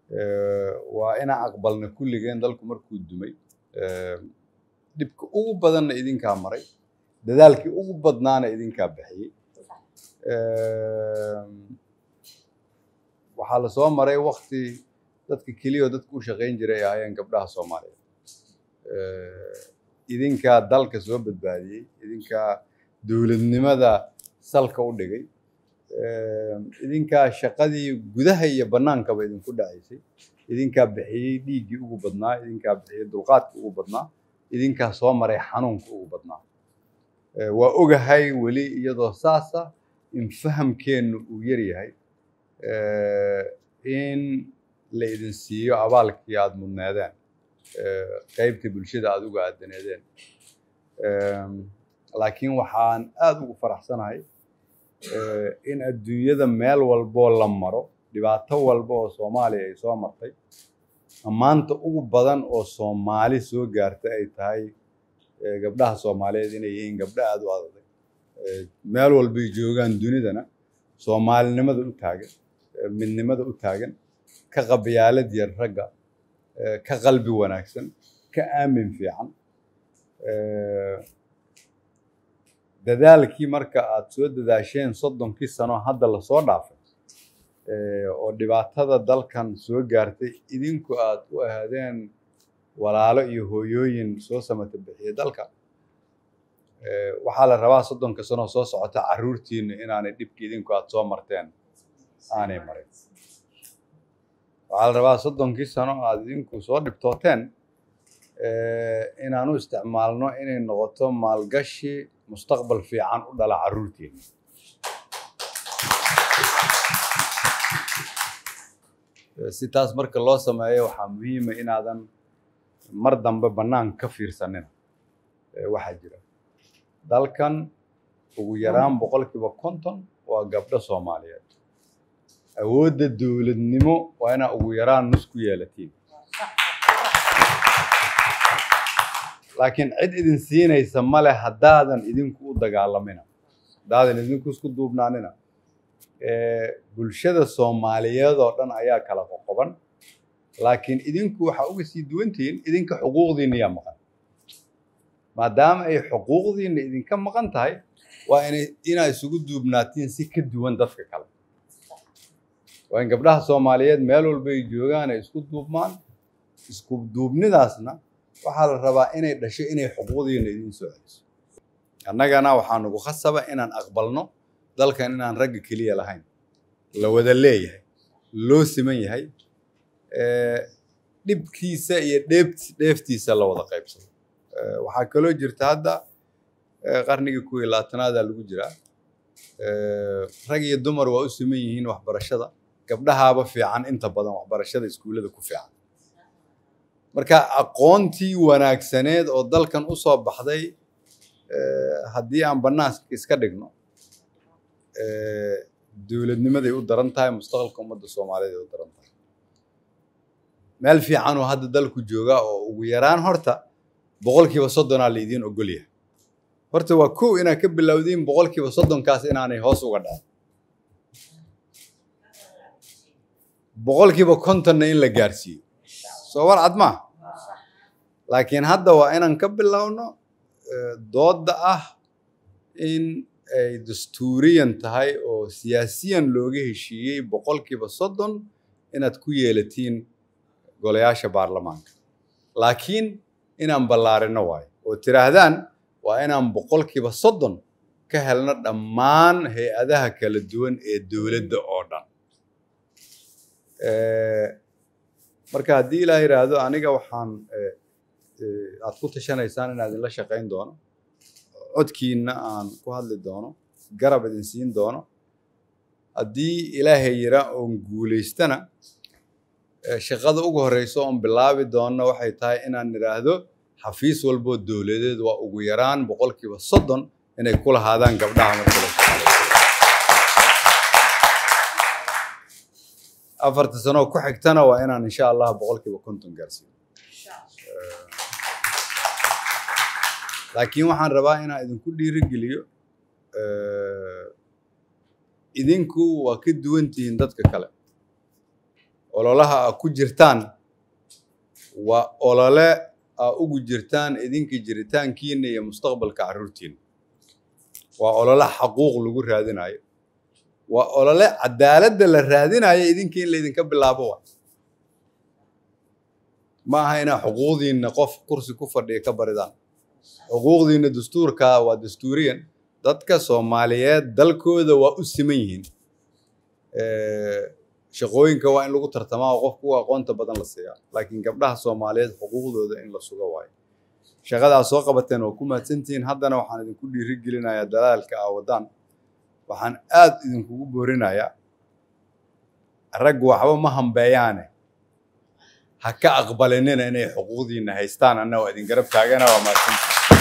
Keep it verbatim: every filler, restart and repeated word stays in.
waa inaan aqbalna kulligeen dalku markuu dumay dhibka ugu badanna idinkaa maray dadaalkii ugu badnaana idinkaa bixiyey waxaa la soo maray waqti dadka keliya oo dadku u shaqayn jiray ay ahaayeen gabdhaha Soomaaliyeed idinkaa dalka soo badbaadiyey idinkaa dowladnimada salka u dhigay idinkaa shaqadii gudaha iyo bannaankaba idinku dhacaysay idinkaa bixiyey dhiiggii ugu badnaa idinkaa bixiyey dulqaadkii ugu badnaa idinkaa soo maray xanuunka ugu badnaa waa ogahay weli iyadoo saasa in fahamkeennu uu yar yahay in la idin siiyo abaalkii aad mudnaadeen qaybta bulshada aad uga aadaneedeen laakiin waxaan aad ugu faraxsanahay in adduunyada meel walboo la maro dhibaato walba oo Soomaaliya ay soo martay maanta ugu badan oo Soomaali soo gaartay ay tahay gabdhaha Soomaaliyeed inay yihiin gabdha aad u adag meel walba ay joogaan dunidana Soomaalinimada u taagan midnimada u taagan ka qabyaalad yar ragga ka qalbi wanaagsan ka aamin fiican dadaalkii marka aad soo dadaasheen soddonkii sano hadda la soo dhaafay oo dhibaatada dalkan soo gaartay idinku aad u ahaadeen walaalo iyo hooyooyin soo samata bixiya dalka waxaa la rabaa soddonka sano soo socota carruurtiina inaanay dhibki idinku aad soo marteen aanay marin waxaa la rabaa soddonkii sano aad idinku soo dhibtooteen inaanu isticmaalno inay noqoto maalgashi mustaqbal fiican u dhala carruurtiina si taas marka loo sameeyo waxaa muhiim ah inaadan mar dambe bannaan ka fiirsanina waxaa jira dalkan ugu yaraan boqolkiiba konton waa gabdho Soomaaliyeed awoodda dowladnimo waa inaa ugu yaraan nus ku yeelatiin laakiin cid idin siinaysa male haddaadan idinku u dagaalamina haddaadan idinku isku duubnaanina bulshada Soomaaliyeed oo dhan ayaa kala qoqoban laakiin idinku waxa uga sii duwantihiin idinka xuquuqdiina yaa maqan maadaama ay xuquuqdiina idinka maqan tahay waa inay inaa isugu duubnaatiin si ka duwan dadka kale waa in gabdhaha Soomaaliyeed meel walba ay joogaan ay isku duubmaan isku duubnidaasna waxaa la rabaa inay dhasho inay xuquuqdiina idin soo celiso annagana waxaan ugu khasaba inaan aqbalno dalkan inaan ragga keliya lahayn la wada leeyahay loo siman yahay dhibkiisa iyo dheeftiisa la wada qaybsado waxaa kaloo jirta hadda qarnigii kuwa iyo labaatanaada lagu jiraa rag iyo dumar waa u siman yihiin waxbarashada gabdhahaaba fiican inta badan waxbarashada iskuullada ku fiican marka aqoontii wanaagsaneed oo dalkan u soo baxday haddii aan bannaaska iska dhigno dowladnimaday u daran tahay mustaqbalka ummadda Soomaaliyeed ay u daran tahay meel fiican oo hadda dalku jooga oo ugu yaraan horta boqolkiiba soddon aa la idiin ogol yahay horta waa kow inaad ka bilowdiin boqolkiiba soddonkaas inaanay hoos uga dhacin boqolkiiba kontonna in la gaarsiiyo soo war cad maaha laakiin hadda waa inaan ka bilowno doodda ah in ay dastuuriyan tahay oo siyaasiyan looga heshiiyey boqolkiiba soddon inaad ku yeelatiin golayaasha baarlamaanka laakiin inaan ballaarino waayo oo tiraahdaan waa inaan boqolkiiba soddon ka helno dhammaan hay-adaha kala duwan ee dowladda oo dhan marka haddii ilaa yiraahdo aniga waxaan aad ku tashanaysaan inaad idinla shaqayn doono codkiina aan ku hadli doono garab idin siin doono haddii ilaahay yira oon guulaystana shaqada ugu horeyso oon bilaabi doono waxay tahay inaan niraahdo xafiis walbo dowladeed waa ugu yaraan boqolkiiba soddon inay ku lahaadaan gabdhaha marka la shaqeeyo afarta sano ku xigtana waa inaan insha Allah boqolkiiba konton gaarsiino laakiin waxaan rabaa inaan idinku dhiirigeliyo idinku waa ka duwan tihiin dadka kale ololaha aad ku jirtaan waa olole aad ugu jirtaan idinka jiritaankiina iyo mustaqbalka carruurtiina waa olole xaquuq lagu raadinayo waa olole cadaaladda la raadinayo idinka in laydinka bilaabo waa ma aha inaa xuquuqdiina qof kursi ku fadhiya ka baridaan xuquuqdiina dastuurka waa dastuuriyan dadka Soomaaliyeed dalkooda waa u siman yihiin ee shaqooyinka waa in lagu tartamaa oo qofku aqoonta badan la siiyaa laakiin gabdhaha Soomaaliyeed xuquuqdooda in la sugo waayo shaqada soo qabateen oo ku maadsantiin haddana waxaan idinku dhiirigelinayaa dalaalka ah wadaan waxaan aad idinku boorinayaa rag waxba ma hambeeyaane ha ka aqbalinina inay xuquuqdiina haystaan anna waa idin garab taagana waa maadsantiin